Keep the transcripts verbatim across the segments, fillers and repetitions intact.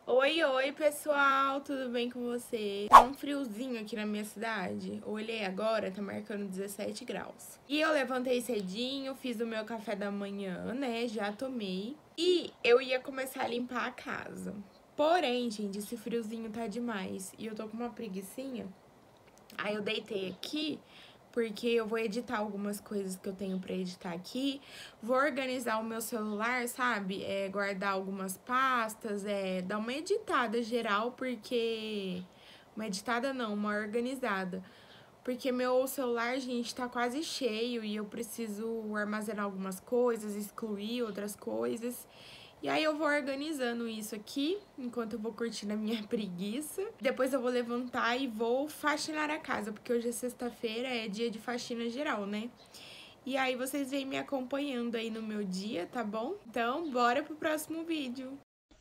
Oi, oi, pessoal, tudo bem com vocês? Tá um friozinho aqui na minha cidade. Olhei agora, tá marcando dezessete graus. E eu levantei cedinho, fiz o meu café da manhã, né? Já tomei. E eu ia começar a limpar a casa. Porém, gente, esse friozinho tá demais. E eu tô com uma preguicinha. Aí eu deitei aqui, porque eu vou editar algumas coisas que eu tenho pra editar aqui. Vou organizar o meu celular, sabe? É, guardar algumas pastas, é, dar uma editada geral, porque... Uma editada não, uma organizada. Porque meu celular, gente, tá quase cheio e eu preciso armazenar algumas coisas, excluir outras coisas. E aí eu vou organizando isso aqui, enquanto eu vou curtindo a minha preguiça. Depois eu vou levantar e vou faxinar a casa, porque hoje é sexta-feira, é dia de faxina geral, né? E aí vocês vêm me acompanhando aí no meu dia, tá bom? Então, bora pro próximo vídeo.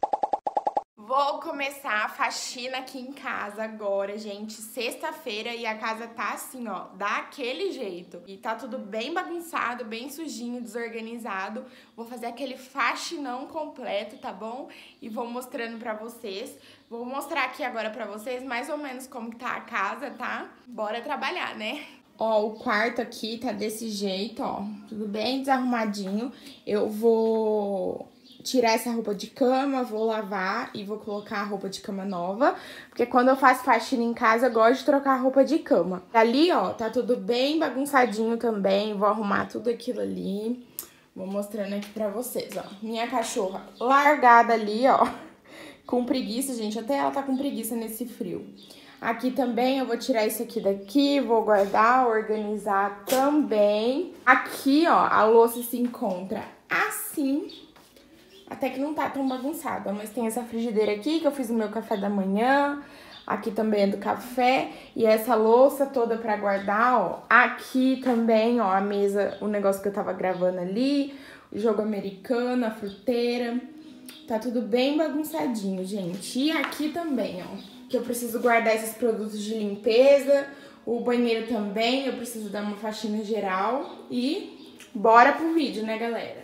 Vou começar a faxina aqui em casa agora, gente, sexta-feira, e a casa tá assim, ó, daquele jeito. E tá tudo bem bagunçado, bem sujinho, desorganizado. Vou fazer aquele faxinão completo, tá bom? E vou mostrando pra vocês. Vou mostrar aqui agora pra vocês mais ou menos como que tá a casa, tá? Bora trabalhar, né? Ó, o quarto aqui tá desse jeito, ó, tudo bem desarrumadinho. Eu vou... tirar essa roupa de cama, vou lavar e vou colocar a roupa de cama nova. Porque quando eu faço faxina em casa, eu gosto de trocar a roupa de cama. Ali, ó, tá tudo bem bagunçadinho também. Vou arrumar tudo aquilo ali. Vou mostrando aqui pra vocês, ó. Minha cachorra largada ali, ó. Com preguiça, gente. Até ela tá com preguiça nesse frio. Aqui também eu vou tirar isso aqui daqui, vou guardar, organizar também. Aqui, ó, a louça se encontra assim. Até que não tá tão bagunçada, mas tem essa frigideira aqui que eu fiz o meu café da manhã. Aqui também é do café. E essa louça toda pra guardar, ó. Aqui também, ó, a mesa, o negócio que eu tava gravando ali. O jogo americano, a fruteira. Tá tudo bem bagunçadinho, gente. E aqui também, ó, que eu preciso guardar esses produtos de limpeza. O banheiro também, eu preciso dar uma faxina geral. E bora pro vídeo, né, galera?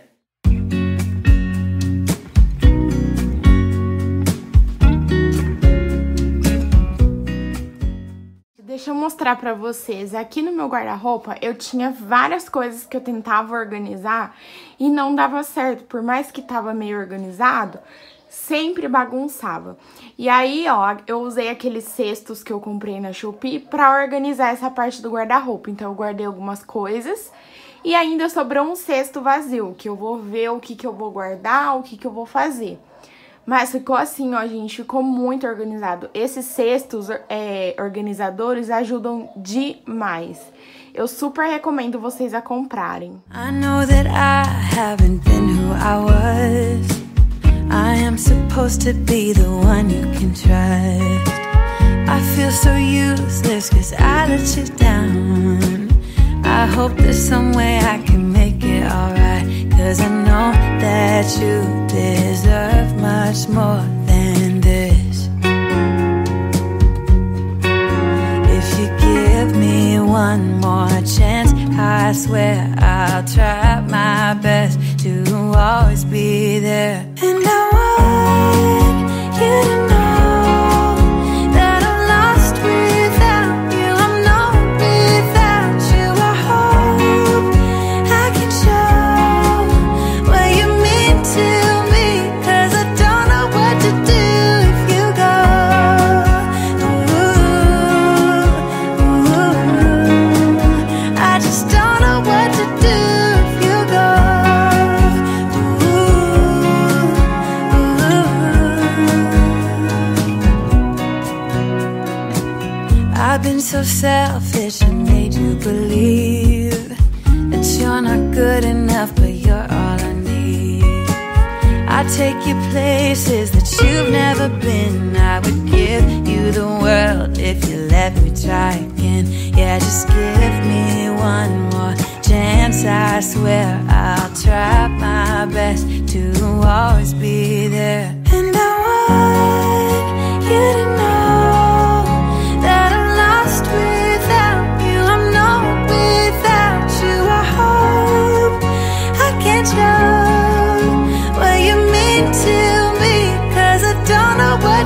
Deixa eu mostrar pra vocês, aqui no meu guarda-roupa eu tinha várias coisas que eu tentava organizar e não dava certo, por mais que tava meio organizado, sempre bagunçava. E aí, ó, eu usei aqueles cestos que eu comprei na Shopee pra organizar essa parte do guarda-roupa, então eu guardei algumas coisas e ainda sobrou um cesto vazio, que eu vou ver o que que eu vou guardar, o que que eu vou fazer. Mas ficou assim, ó, gente, ficou muito organizado. Esses cestos é, organizadores ajudam demais. Eu super recomendo vocês a comprarem. I know that I haven't been who I was. I am supposed to be the one you can trust. I feel so useless cause I let you down. I hope there's some way I can make it alright, cause I know that you deserve much more than this. If you give me one more chance, I swear I'll try my best to always be there. And I want you to know so selfish and made you believe that you're not good enough, but you're all I need. I take you places that you've never been. I would give you the world if you let me try again. Yeah, just give me one more chance. I swear I'll try my best to always be there. And I want you to know show what you mean to me, cause I don't know what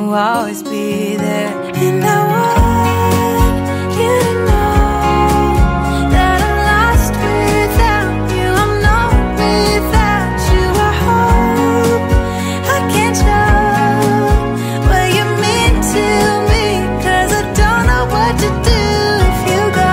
will always be there. And I want you to know that I'm lost without you. I'm not without you. I hope I can show what you mean to me, 'cause I don't know what to do if you go.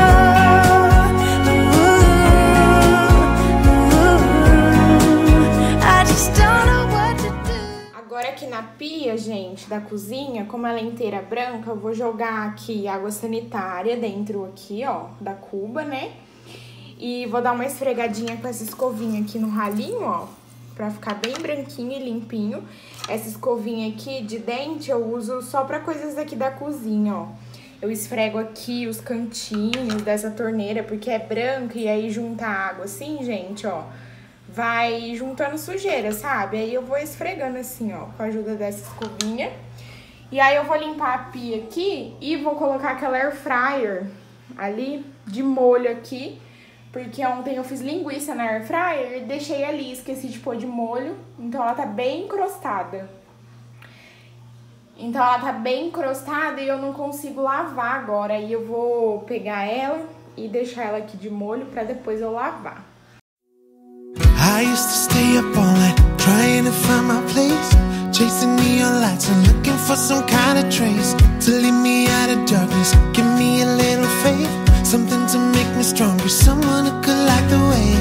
Ooh, ooh, I just don't know what to do. Agora aqui na pia, gente, da cozinha, como ela é inteira branca, eu vou jogar aqui água sanitária dentro aqui, ó, da cuba, né? E vou dar uma esfregadinha com essa escovinha aqui no ralinho, ó, pra ficar bem branquinho e limpinho. Essa escovinha aqui de dente eu uso só pra coisas aqui da cozinha, ó. Eu esfrego aqui os cantinhos dessa torneira, porque é branca, e aí junta água assim, gente, ó, vai juntando sujeira, sabe? Aí eu vou esfregando assim, ó, com a ajuda dessa escovinha. E aí eu vou limpar a pia aqui e vou colocar aquela air fryer ali de molho aqui, porque ontem eu fiz linguiça na air fryer e deixei ali, esqueci de pôr de molho, então ela tá bem encrostada. Então ela tá bem encrostada e eu não consigo lavar agora. Aí eu vou pegar ela e deixar ela aqui de molho pra depois eu lavar. I used to stay up all night trying to find my place, chasing neon lights and looking for some kind of trace to lead me out of darkness. Give me a little faith, something to make me stronger, someone who could light the way.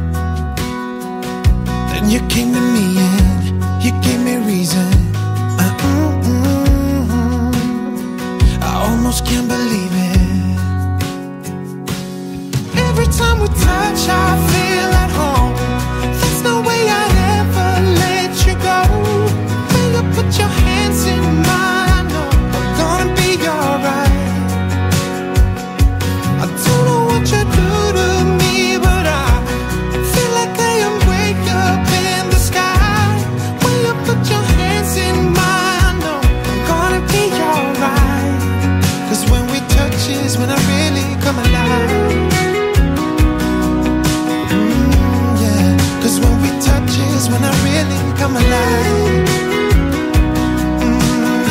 Then you came to me and you gave me reason. uh, mm, mm, mm. I almost can't believe it. Every time we touch I feel at home. There's no way I'd ever let you go. When you put your hands in mine, I know I'm gonna be alright. I don't know what you do to me, but I feel like I am way up in the sky. When you put your hands in mine, I know I'm gonna be alright. 'Cause when we touch is when I really come alive. When I really come alive. mm,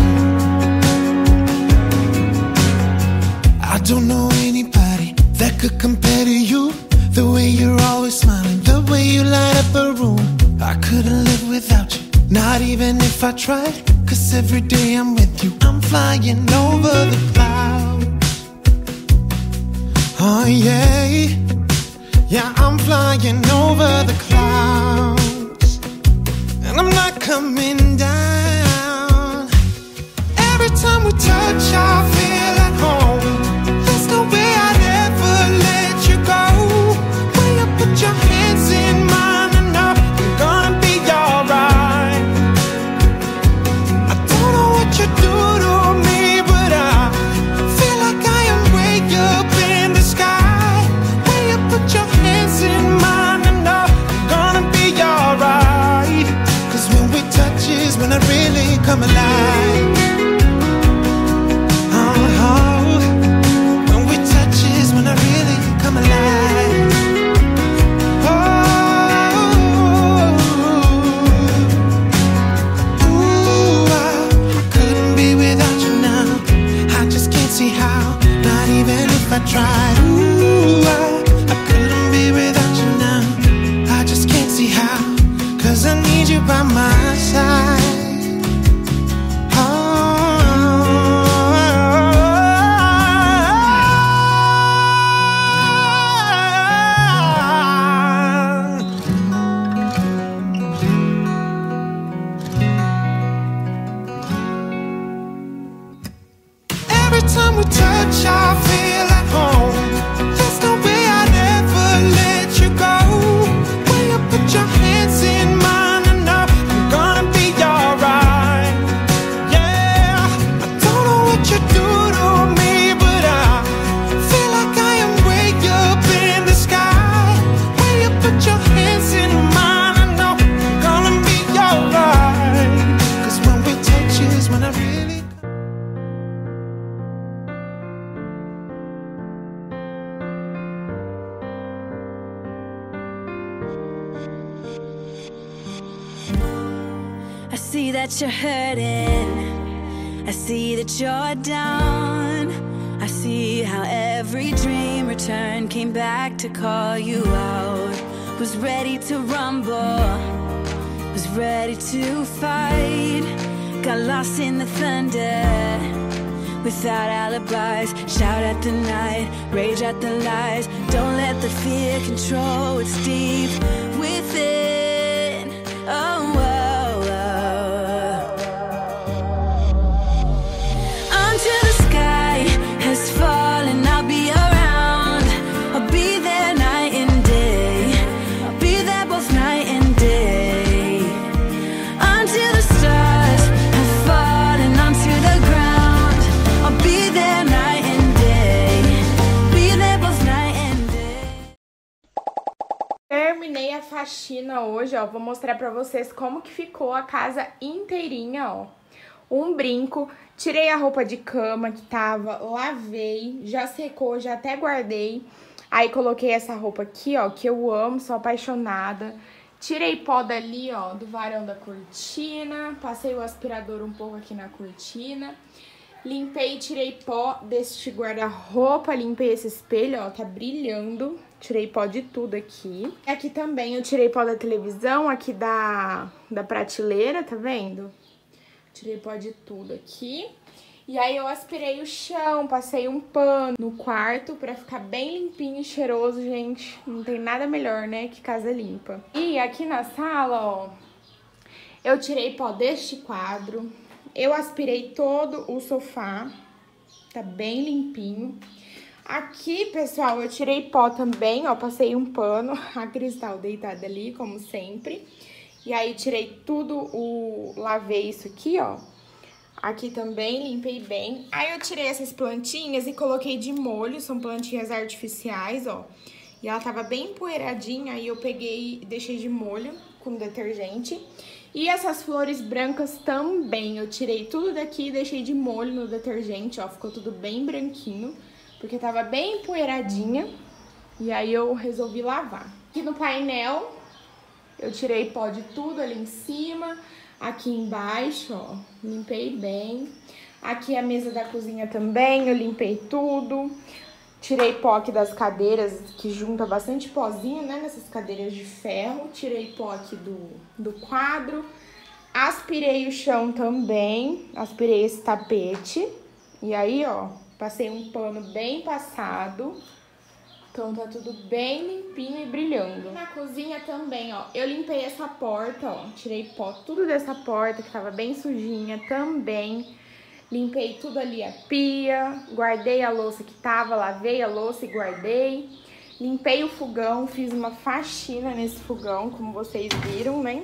yeah. I don't know anybody that could compare to you. The way you're always smiling, the way you light up a room. I couldn't live without you, not even if I tried. 'Cause every day I'm with you, I'm flying over the clouds. Oh yeah, yeah, I'm flying over the clouds, and I'm not coming down. Every time we touch I feel at home. There's no way I'd ever let you go. When you put your hands in mine, I know I'm gonna be alright. I don't know what you do to me, but I feel like I am way up in the sky. When you put your hands in mine, I know I'm gonna be alright. 'Cause when we touch is when I really come alive. Oh, oh. When we touch is when I really come alive. Oh, ooh, I couldn't be without you now. I just can't see how, not even if I tried. Ooh, I, I couldn't be without you now. I just can't see how, 'cause I need you by my side. Every time we touch I feel at home. There's no way I'd ever let you go. When you put your hands in mine, I know I'm gonna be alright. Yeah, I don't know what you do to me, but I feel like I am way up in the sky. When you put your hands in mine, I know I'm gonna be alright. 'Cause when we touch is when I really. I see that you're hurting. I see that you're down. I see how every dream returned, came back to call you out. Was ready to rumble, was ready to fight. Got lost in the thunder, without alibis. Shout at the night, rage at the lies. Don't let the fear control what's deep within. Oh, oh, oh. Until the sky has fallen, I'll be around. I'll be there night and day. I'll be there both night and day. Until the stars have fallen onto the ground, I'll be there night and day. Be there both night and day. Terminei a faxina hoje, ó. Vou mostrar pra vocês como que ficou a casa inteirinha, ó. Um brinco, tirei a roupa de cama que tava, lavei, já secou, já até guardei. Aí coloquei essa roupa aqui, ó, que eu amo, sou apaixonada. Tirei pó dali, ó, do varão da cortina, passei o aspirador um pouco aqui na cortina. Limpei e tirei pó deste guarda-roupa, limpei esse espelho, ó, tá brilhando. Tirei pó de tudo aqui. Aqui também eu tirei pó da televisão, aqui da, da prateleira, tá vendo? Tirei pó de tudo aqui. E aí eu aspirei o chão, passei um pano no quarto pra ficar bem limpinho e cheiroso, gente. Não tem nada melhor, né, que casa limpa. E aqui na sala, ó, eu tirei pó deste quadro. Eu aspirei todo o sofá, tá bem limpinho. Aqui, pessoal, eu tirei pó também, ó, passei um pano, a Cristal deitada ali, como sempre. E aí, tirei tudo, o... lavei isso aqui, ó. Aqui também, limpei bem. Aí, eu tirei essas plantinhas e coloquei de molho, são plantinhas artificiais, ó. E ela tava bem empoeiradinha, aí eu peguei e deixei de molho com detergente. E essas flores brancas também, eu tirei tudo daqui e deixei de molho no detergente, ó. Ficou tudo bem branquinho, porque tava bem empoeiradinha. E aí, eu resolvi lavar. Aqui no painel, eu tirei pó de tudo ali em cima. Aqui embaixo, ó, limpei bem. Aqui a mesa da cozinha também, eu limpei tudo. Tirei pó aqui das cadeiras, que junta bastante pozinho, né, nessas cadeiras de ferro. Tirei pó aqui do, do quadro. Aspirei o chão também, aspirei esse tapete. E aí, ó, passei um pano bem passado. Então tá tudo bem limpinho e brilhando. Na cozinha também, ó, eu limpei essa porta, ó, tirei pó tudo dessa porta que tava bem sujinha também. Limpei tudo ali, a pia, guardei a louça que tava, lavei a louça e guardei. Limpei o fogão, fiz uma faxina nesse fogão, como vocês viram, né?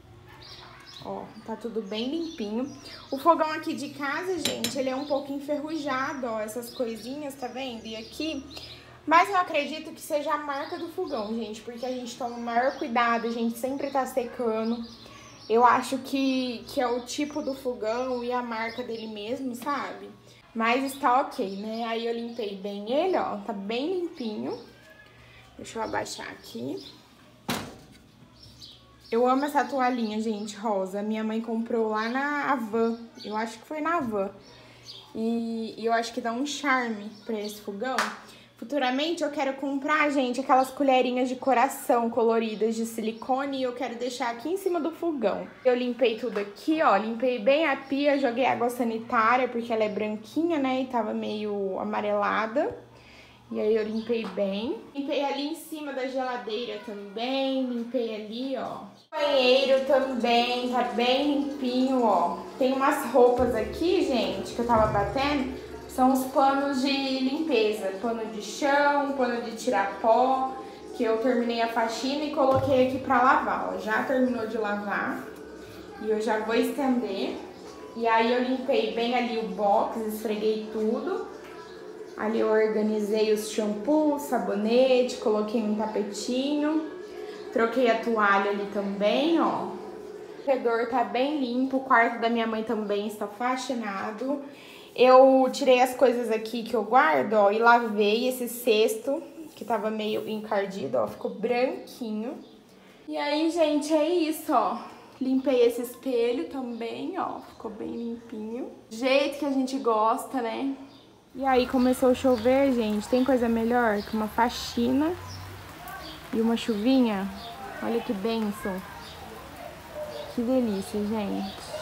Ó, tá tudo bem limpinho. O fogão aqui de casa, gente, ele é um pouco enferrujado, ó, essas coisinhas, tá vendo? E aqui... Mas eu acredito que seja a marca do fogão, gente, porque a gente toma o maior cuidado, a gente sempre tá secando. Eu acho que, que é o tipo do fogão e a marca dele mesmo, sabe? Mas está ok, né? Aí eu limpei bem ele, ó, tá bem limpinho. Deixa eu abaixar aqui. Eu amo essa toalhinha, gente, rosa. Minha mãe comprou lá na Havan, eu acho que foi na Havan. E, e eu acho que dá um charme pra esse fogão. Futuramente eu quero comprar, gente, aquelas colherinhas de coração coloridas de silicone e eu quero deixar aqui em cima do fogão. Eu limpei tudo aqui, ó, limpei bem a pia, joguei água sanitária porque ela é branquinha, né, e tava meio amarelada. E aí eu limpei bem. Limpei ali em cima da geladeira também, limpei ali, ó. O banheiro também tá bem limpinho, ó. Tem umas roupas aqui, gente, que eu tava batendo. São os panos de limpeza, pano de chão, pano de tirar pó, que eu terminei a faxina e coloquei aqui pra lavar, ó. Já terminou de lavar e eu já vou estender. E aí eu limpei bem ali o box, esfreguei tudo. Ali eu organizei os shampoos, sabonete, coloquei um tapetinho. Troquei a toalha ali também, ó. O corredor tá bem limpo, o quarto da minha mãe também está faxinado. Eu tirei as coisas aqui que eu guardo, ó, e lavei esse cesto, que tava meio encardido, ó, ficou branquinho. E aí, gente, é isso, ó. Limpei esse espelho também, ó, ficou bem limpinho. Jeito que a gente gosta, né? E aí começou a chover, gente. Tem coisa melhor que uma faxina e uma chuvinha? Olha que bênção. Que delícia, gente.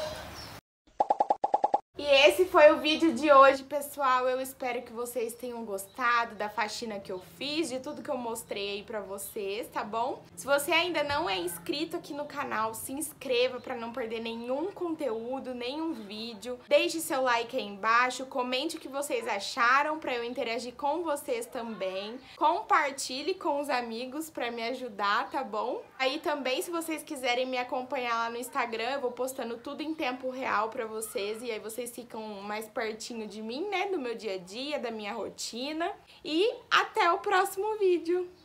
E esse foi o vídeo de hoje, pessoal. Eu espero que vocês tenham gostado da faxina que eu fiz, de tudo que eu mostrei aí pra vocês, tá bom? Se você ainda não é inscrito aqui no canal, se inscreva pra não perder nenhum conteúdo, nenhum vídeo. Deixe seu like aí embaixo, comente o que vocês acharam pra eu interagir com vocês também. Compartilhe com os amigos pra me ajudar, tá bom? Aí também, se vocês quiserem me acompanhar lá no Instagram, eu vou postando tudo em tempo real pra vocês, e aí vocês ficam mais pertinho de mim, né, do meu dia a dia, da minha rotina. E até o próximo vídeo!